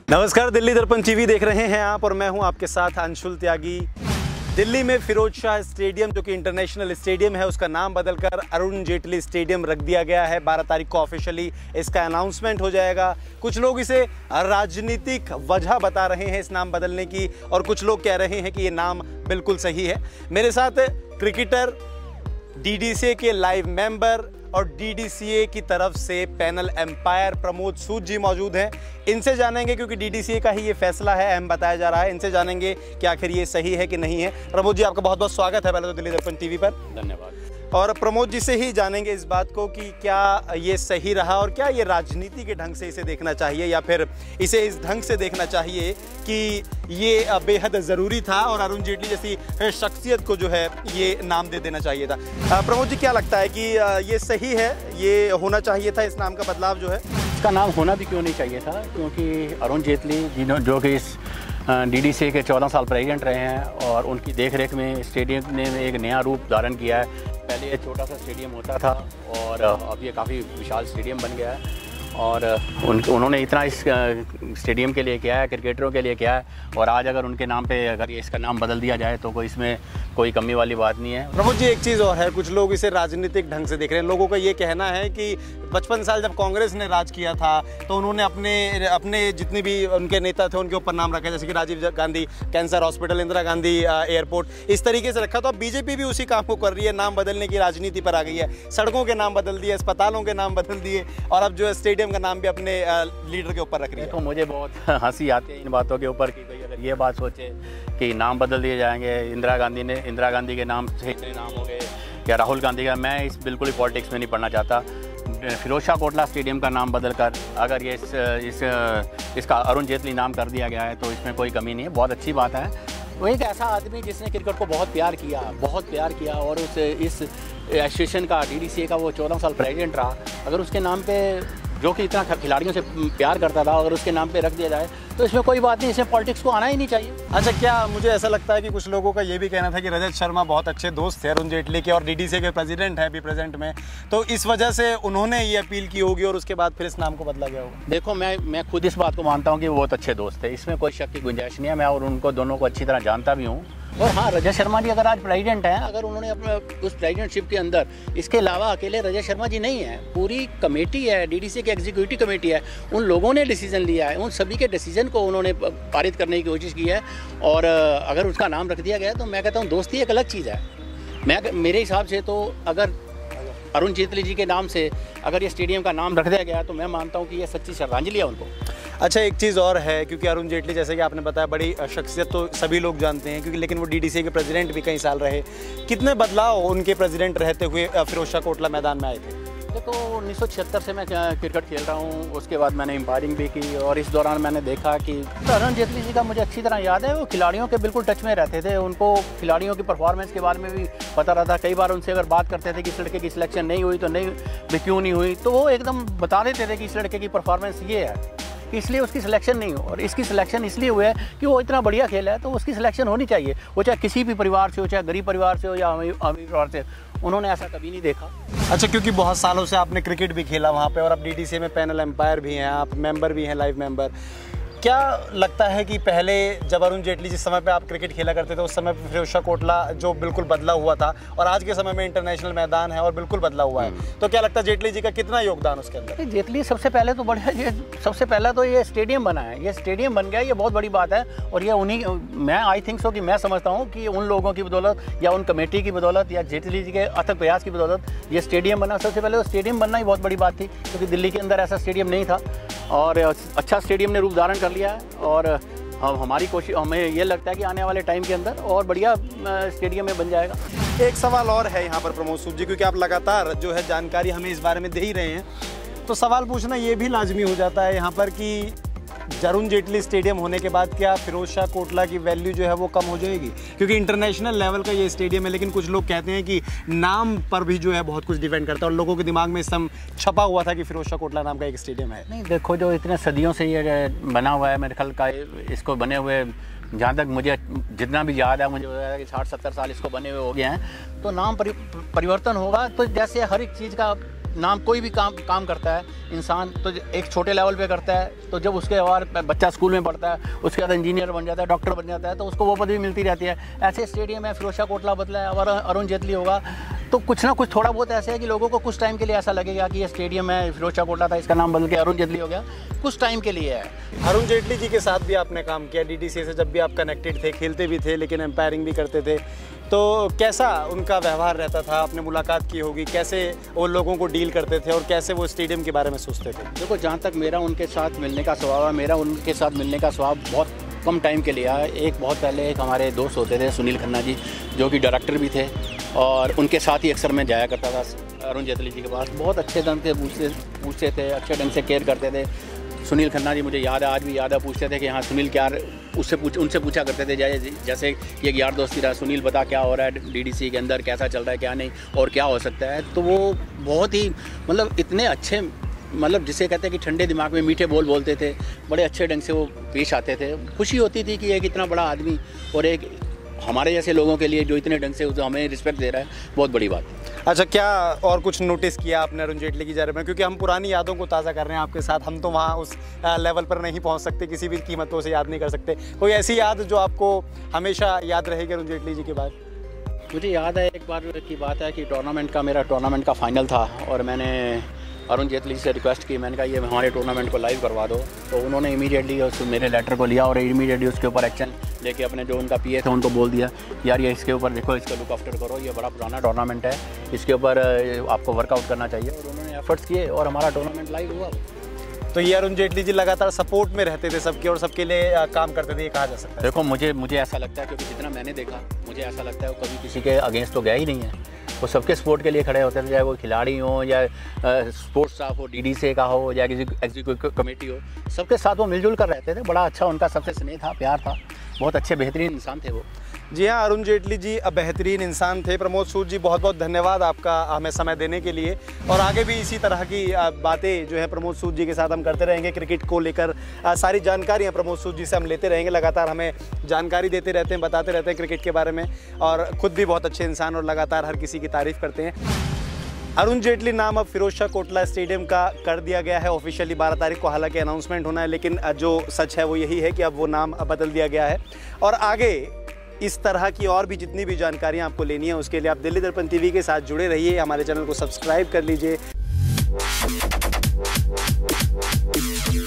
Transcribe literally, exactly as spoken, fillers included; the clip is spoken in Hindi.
नमस्कार, दिल्ली दर्पण टीवी देख रहे हैं आप और मैं हूं आपके साथ अंशुल त्यागी। दिल्ली में फिरोज शाह स्टेडियम जो कि इंटरनेशनल स्टेडियम है उसका नाम बदलकर अरुण जेटली स्टेडियम रख दिया गया है। बारह तारीख को ऑफिशियली इसका अनाउंसमेंट हो जाएगा। कुछ लोग इसे राजनीतिक वजह बता रहे हैं इस नाम बदलने की, और कुछ लोग कह रहे हैं कि ये नाम बिल्कुल सही है। मेरे साथ cricketer, D D C A के लाइव मेंबर और डी डी सी ए की तरफ से पैनल एम्पायर प्रमोद सूद जी मौजूद हैं। इनसे जानेंगे, क्योंकि डी डी सी ए का ही ये फैसला है, अहम बताया जा रहा है। इनसे जानेंगे कि आखिर ये सही है कि नहीं है। प्रमोद जी, आपका बहुत बहुत स्वागत है पहले तो दिल्ली दर्पण टीवी पर। धन्यवाद। और प्रमोद जी से ही जानेंगे इस बात को कि क्या ये सही रहा और क्या ये राजनीति के ढंग से इसे देखना चाहिए, या फिर इसे इस ढंग से देखना चाहिए कि ये बेहद ज़रूरी था और अरुण जेटली जैसी शख्सियत को जो है ये नाम दे देना चाहिए था। प्रमोद जी, क्या लगता है कि ये सही है, ये होना चाहिए था इस नाम का बदलाव जो है? इसका नाम होना भी क्यों नहीं चाहिए था, क्योंकि अरुण जेटली जो कि इस डी डी सी ए के चौदह साल प्रेसिडेंट रहे हैं और उनकी देखरेख में स्टेडियम ने एक नया रूप धारण किया है। पहले ये छोटा सा स्टेडियम होता था और अब ये काफ़ी विशाल स्टेडियम बन गया है, और उन उन्होंने इतना इस स्टेडियम के लिए किया है, क्रिकेटरों के लिए किया है, और आज अगर उनके नाम पे अगर ये इसका नाम बदल दिया जाए तो कोई इसमें कोई कमी वाली बात नहीं है। प्रमोद जी, एक चीज़ और है, कुछ लोग इसे राजनीतिक ढंग से देख रहे हैं। लोगों का ये कहना है कि पचपन साल जब कांग्रेस ने राज किया था तो उन्होंने अपने अपने जितने भी उनके नेता थे उनके ऊपर नाम रखा, जैसे कि Rajiv Gandhi cancer hospital, Indira Gandhi airport, इस तरीके से रखा। तो अब बीजेपी भी उसी काम को कर रही है, नाम बदलने की राजनीति पर आ गई है। सड़कों के नाम बदल दिए, अस्पतालों के नाम बदल दिए, और अब जो है स्टेडियम का नाम भी अपने लीडर के ऊपर रख रही है। तो मुझे बहुत हंसी आती है इन बातों के ऊपर कि भाई अगर ये बात सोचे कि नाम बदल दिए जाएंगे, इंदिरा गांधी ने इंदिरा गांधी के नाम से इतने नाम हो गए, या राहुल गांधी का, मैं इस बिल्कुल ही पॉलिटिक्स में नहीं पढ़ना चाहता। फिरोज शाह कोटला स्टेडियम का नाम बदलकर अगर ये इस, इस इसका अरुण जेटली नाम कर दिया गया है तो इसमें कोई कमी नहीं है, बहुत अच्छी बात है। वो एक ऐसा आदमी जिसने क्रिकेट को बहुत प्यार किया बहुत प्यार किया और उस इस एसोसिएशन का, डी डी सी ए का वो चौदह साल प्रेसिडेंट रहा, अगर उसके नाम पे जो कि इतना खिलाड़ियों से प्यार करता था अगर उसके नाम पे रख दिया जाए तो इसमें कोई बात नहीं, इसमें पॉलिटिक्स को आना ही नहीं चाहिए। अच्छा, क्या मुझे ऐसा लगता है कि कुछ लोगों का ये भी कहना था कि रजत शर्मा बहुत अच्छे दोस्त थे अरुण जेटली के और डी डी सी ए के प्रेसिडेंट हैं अभी प्रेजेंट में, तो इस वजह से उन्होंने ये अपील की होगी और उसके बाद फिर इस नाम को बदला गया होगा। देखो, मैं मैं खुद इस बात को मानता हूँ कि वो बहुत अच्छे दोस्त थे, इसमें कोई शक की गुंजाइश नहीं है। मैं और उनको दोनों को अच्छी तरह जानता भी हूँ। और हाँ, रजत शर्मा जी अगर आज प्रेसिडेंट हैं, अगर उन्होंने अपने उस प्रेसिडेंटशिप के अंदर, इसके अलावा अकेले रजत शर्मा जी नहीं है, पूरी कमेटी है, डी डी सी की एग्जीक्यूटिव कमेटी है, उन लोगों ने डिसीजन लिया है, उन सभी के डिसीजन को उन्होंने पारित करने की कोशिश की है। और अगर उसका नाम रख दिया गया तो मैं कहता हूँ दोस्ती एक अलग चीज़ है। मैं मेरे हिसाब से तो अगर अरुण जेटली जी के नाम से अगर ये स्टेडियम का नाम रख दिया गया तो मैं मानता हूँ कि ये सच्ची श्रद्धांजलि है उनको। अच्छा, एक चीज़ और है, क्योंकि अरुण जेटली जैसे कि आपने बताया बड़ी शख्सियत तो सभी लोग जानते हैं, क्योंकि लेकिन वो डी डी सी ए के प्रेसिडेंट भी कई साल रहे। कितने बदलाव उनके प्रेसिडेंट रहते हुए फिरोज शाह कोटला मैदान में आए थे? देखो, उन्नीस सौ छिहत्तर से मैं क्रिकेट खेल रहा हूँ, उसके बाद मैंने एम्पायरिंग भी की, और इस दौरान मैंने देखा कि अरुण जेटली जी का मुझे अच्छी तरह याद है, वो खिलाड़ियों के बिल्कुल टच में रहते थे, उनको खिलाड़ियों की परफॉर्मेंस के बारे में भी पता रहता। कई बार उनसे अगर बात करते थे कि इस लड़के की सिलेक्शन नहीं हुई तो नहीं भी क्यों नहीं हुई, तो वो एकदम बता देते थे कि इस लड़के की परफॉर्मेंस ये है, इसलिए उसकी सिलेक्शन नहीं हो, और इसकी सिलेक्शन इसलिए हुई है कि वो इतना बढ़िया खेला है तो उसकी सिलेक्शन होनी चाहिए, वो चाहे किसी भी परिवार से हो, चाहे गरीब परिवार से हो या अमीर परिवार से। उन्होंने ऐसा कभी नहीं देखा। अच्छा, क्योंकि बहुत सालों से आपने क्रिकेट भी खेला वहाँ पे और अब डी डी सी ए में पैनल एम्पायर भी हैं, आप मेंबर भी हैं, लाइव मेंबर, क्या लगता है कि पहले जब अरुण जेटली जिस समय पे आप क्रिकेट खेला करते थे उस समय पे फिरोज शाह कोटला जो बिल्कुल बदला हुआ था, और आज के समय में इंटरनेशनल मैदान है और बिल्कुल बदला हुआ है, तो क्या लगता है जेटली जी का कितना योगदान उसके अंदर? जेटली सबसे पहले तो बढ़िया, ये सबसे पहला तो ये स्टेडियम बना है, ये स्टेडियम बन गया, ये बहुत बड़ी बात है। और ये उन्हीं, मैं आई थिंक सो कि मैं समझता हूँ कि उन लोगों की बदौलत या उन कमेटी की बदौलत या जेटली जी के अथक प्रयास की बदौलत ये स्टेडियम बना। सबसे पहले तो स्टेडियम बनना ही बहुत बड़ी बात थी, क्योंकि दिल्ली के अंदर ऐसा स्टेडियम नहीं था, और अच्छा स्टेडियम ने रूप धारण कर लिया है। और हम हमारी कोशिश, हमें ये लगता है कि आने वाले टाइम के अंदर और बढ़िया स्टेडियम में बन जाएगा। एक सवाल और है यहाँ पर प्रमोद सूद जी, क्योंकि आप लगातार जो है जानकारी हमें इस बारे में दे ही रहे हैं, तो सवाल पूछना ये भी लाजमी हो जाता है यहाँ पर कि अरुण जेटली स्टेडियम होने के बाद क्या फिरोज शाह कोटला की वैल्यू जो है वो कम हो जाएगी? क्योंकि इंटरनेशनल लेवल का ये स्टेडियम है, लेकिन कुछ लोग कहते हैं कि नाम पर भी जो है बहुत कुछ डिपेंड करता है, और लोगों के दिमाग में इस समय छपा हुआ था कि फिरोज शाह कोटला नाम का एक स्टेडियम है। नहीं, देखो, जो इतने सदियों से ये बना हुआ है, मेरे ख्याल का इसको बने हुए जहाँ तक मुझे जितना भी याद है, मुझे बताया कि साठ सत्तर साल इसको बने हुए हो गए हैं, तो नाम परि, परिवर्तन होगा। तो जैसे हर एक चीज़ का नाम कोई भी काम काम करता है इंसान तो एक छोटे लेवल पे करता है, तो जब उसके बाद बच्चा स्कूल में पढ़ता है उसके बाद इंजीनियर बन जाता है, डॉक्टर बन जाता है, तो उसको वो पदवी मिलती रहती है। ऐसे स्टेडियम है, फिरोज शाह कोटला बदला है, और अरुण जेटली होगा, तो कुछ ना कुछ थोड़ा बहुत ऐसे है कि लोगों को कुछ टाइम के लिए ऐसा लगेगा कि ये स्टेडियम है, फिरोज शाह कोटला था, इसका नाम बदल के अरुण जेटली हो गया, कुछ टाइम के लिए है। अरुण जेटली जी के साथ भी आपने काम किया डीडीसीए से, जब भी आप कनेक्टेड थे, खेलते भी थे लेकिन एम्पायरिंग भी करते थे, तो कैसा उनका व्यवहार रहता था? आपने मुलाकात की होगी, कैसे वो लोगों को डील करते थे और कैसे वो स्टेडियम के बारे में सोचते थे? देखो, जहाँ तक मेरा उनके साथ मिलने का स्वभाव है, मेरा उनके साथ मिलने का स्वभाव बहुत कम टाइम के लिए है। एक बहुत पहले एक हमारे दोस्त होते थे सुनील खन्ना जी, जो कि डायरेक्टर भी थे, और उनके साथ ही अक्सर मैं जाया करता था अरुण जेटली जी के पास। बहुत अच्छे ढंग से पूछते पूछते थे, अच्छे ढंग से केयर करते थे। सुनील खन्ना जी मुझे याद है, आज भी याद है, पूछते थे कि हाँ सुनील क्या, उससे पूछ उनसे पूछा करते थे जैसे जैसे कि एक यार दोस्ती रहा, सुनील बता क्या हो रहा है डीडीसी के अंदर, कैसा चल रहा है, क्या नहीं, और क्या हो सकता है। तो वो बहुत ही मतलब इतने अच्छे, मतलब जिसे कहते हैं कि ठंडे दिमाग में मीठे बोल बोलते थे, बड़े अच्छे ढंग से वो पेश आते थे। खुशी होती थी कि एक इतना बड़ा आदमी और एक हमारे जैसे लोगों के लिए जो इतने ढंग से हमें रिस्पेक्ट दे रहा है, बहुत बड़ी बात है। अच्छा, क्या और कुछ नोटिस किया आपने अरुण जेटली की बारे में? क्योंकि हम पुरानी यादों को ताज़ा कर रहे हैं आपके साथ, हम तो वहाँ उस लेवल पर नहीं पहुँच सकते, किसी भी कीमतों से याद नहीं कर सकते। कोई ऐसी याद जो आपको हमेशा याद रहेगी अरुण जेटली जी के बाद? मुझे याद है एक बार की बात है कि टूर्नामेंट का मेरा टूर्नामेंट का फाइनल था, और मैंने अरुण जेटली से रिक्वेस्ट की, मैंने कहा ये हमारे टूर्नामेंट को लाइव करवा दो। तो उन्होंने इमीडिएटली उस मेरे लेटर को लिया और इमीडिएटली उसके ऊपर एक्शन लेके अपने जो उनका पीए था उनको बोल दिया, यार ये इसके ऊपर देखो, इसका लुक आफ्टर करो, ये बड़ा पुराना टूर्नामेंट है, इसके ऊपर आपको वर्कआउट करना चाहिए। और उन्होंने एफर्ट्स किए और हमारा टूर्नामेंट लाइव हुआ। तो ये अरुण जेटली जी लगातार सपोर्ट में रहते थे सबके और सबके लिए काम करते थे, ये कहा जा सकता है? देखो, मुझे मुझे ऐसा लगता है, क्योंकि जितना मैंने देखा, मुझे ऐसा लगता है वो कभी किसी के अगेंस्ट तो गया ही नहीं है। वो सबके सपोर्ट के लिए खड़े होते थे, चाहे वो खिलाड़ी हो या स्पोर्ट्स स्टाफ हो, डीडीसीए का हो या किसी एग्जीक्यूटिव कमेटी हो, सबके साथ वो मिलजुल कर रहते थे। बड़ा अच्छा उनका सबसे स्नेह था, प्यार था, बहुत अच्छे बेहतरीन इंसान थे वो। जी हाँ, अरुण जेटली जी बेहतरीन इंसान थे। प्रमोद सूद जी, बहुत बहुत धन्यवाद आपका हमें समय देने के लिए, और आगे भी इसी तरह की बातें जो है प्रमोद सूद जी के साथ हम करते रहेंगे। क्रिकेट को लेकर सारी जानकारियाँ प्रमोद सूद जी से हम लेते रहेंगे, लगातार हमें जानकारी देते रहते हैं, बताते रहते हैं क्रिकेट के बारे में, और ख़ुद भी बहुत अच्छे इंसान और लगातार हर किसी की तारीफ़ करते हैं। अरुण जेटली नाम अब फिरोज शाह कोटला स्टेडियम का कर दिया गया है ऑफिशियली। बारह तारीख को हालांकि अनाउंसमेंट होना है, लेकिन जो सच है वो यही है कि अब वो नाम बदल दिया गया है। और आगे इस तरह की और भी जितनी भी जानकारियां आपको लेनी है, उसके लिए आप दिल्ली दर्पण टीवी के साथ जुड़े रहिए, हमारे चैनल को सब्सक्राइब कर लीजिए।